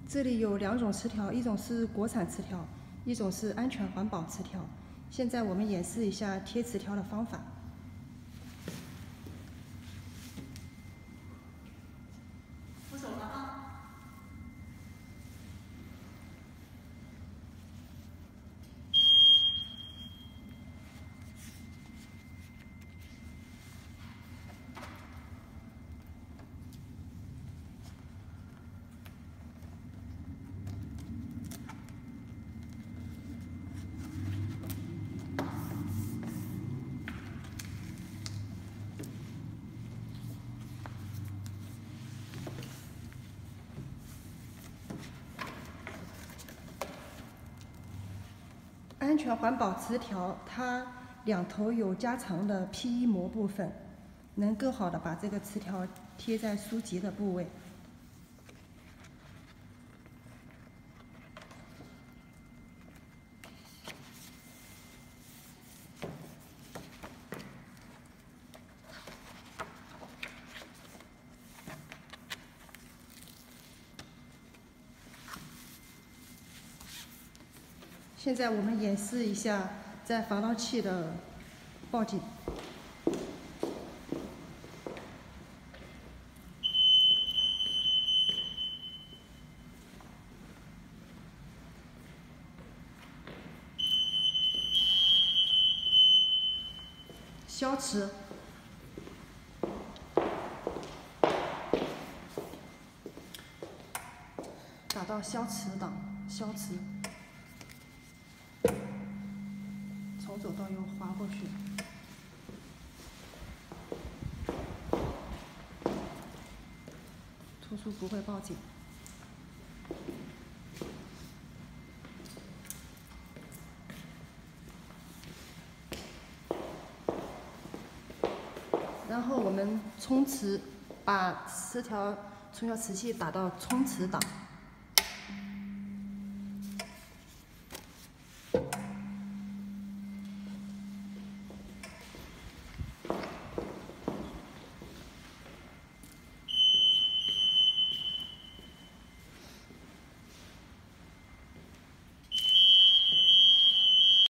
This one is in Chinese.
这里有2种磁条，一种是国产磁条，一种是安全环保磁条。现在我们演示一下贴磁条的方法。 出手了啊！ 安全环保磁条，它2头有加长的 PE 膜部分，能更好的把这个磁条贴在书籍的部位。现在我们演示一下在防盗器的报警。消磁，打到消磁档，消磁。从左到右滑过去，图书不会报警。然后我们充磁，把磁条充销磁器打到充磁档。